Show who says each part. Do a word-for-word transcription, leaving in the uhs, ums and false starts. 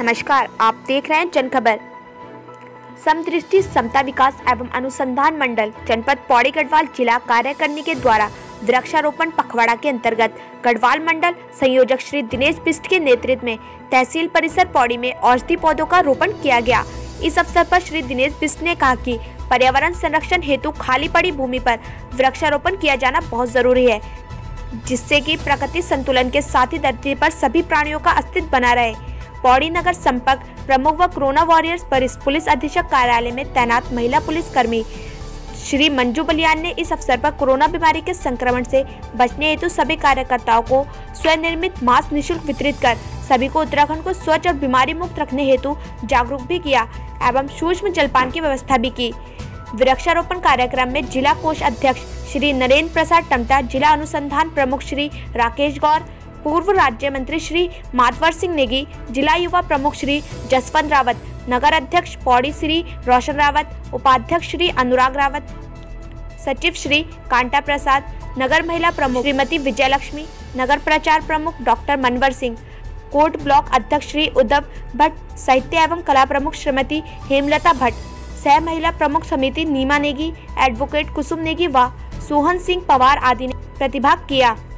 Speaker 1: नमस्कार, आप देख रहे हैं जन खबर। समदृष्टि समता विकास एवं अनुसंधान मंडल जनपद पौड़ी गढ़वाल जिला कार्यकारिणी के द्वारा वृक्षारोपण पखवाड़ा के अंतर्गत गढ़वाल मंडल संयोजक श्री दिनेश बिष्ट के नेतृत्व में तहसील परिसर पौड़ी में औषधि पौधों का रोपण किया गया। इस अवसर पर श्री दिनेश बिष्ट ने कहा कि पर्यावरण संरक्षण हेतु खाली पड़ी भूमि पर वृक्षारोपण किया जाना बहुत जरूरी है, जिससे कि प्रकृति संतुलन के साथ ही धरती पर सभी प्राणियों का अस्तित्व बना रहे। पौड़ी नगर संपर्क प्रमुख व कोरोना वॉरियर्स पुलिस अधीक्षक कार्यालय में तैनात महिला पुलिस कर्मी श्री मंजू बलियान ने इस अवसर पर कोरोना बीमारी के संक्रमण से बचने हेतु सभी कार्यकर्ताओं को स्वनिर्मित मास्क निःशुल्क वितरित कर सभी को उत्तराखंड को स्वच्छ और बीमारी मुक्त रखने हेतु जागरूक भी किया एवं सूक्ष्म जलपान की व्यवस्था भी की। वृक्षारोपण कार्यक्रम में जिला कोष अध्यक्ष श्री नरेंद्र प्रसाद टमटा, जिला अनुसंधान प्रमुख श्री राकेश गौर, पूर्व राज्य मंत्री श्री मातवर सिंह नेगी, जिला युवा प्रमुख श्री जसवंत रावत, नगर अध्यक्ष पौड़ी श्री रोशन रावत, उपाध्यक्ष श्री अनुराग रावत, सचिव श्री कांटा प्रसाद, नगर महिला प्रमुख श्रीमती विजयलक्ष्मी, नगर प्रचार प्रमुख डॉक्टर मनवर सिंह, कोट ब्लॉक अध्यक्ष श्री उद्धव भट्ट, साहित्य एवं कला प्रमुख श्रीमती हेमलता भट्ट, सह महिला प्रमुख समिति नीमा नेगी, एडवोकेट कुसुम नेगी व सोहन सिंह पवार आदि ने प्रतिभाग किया।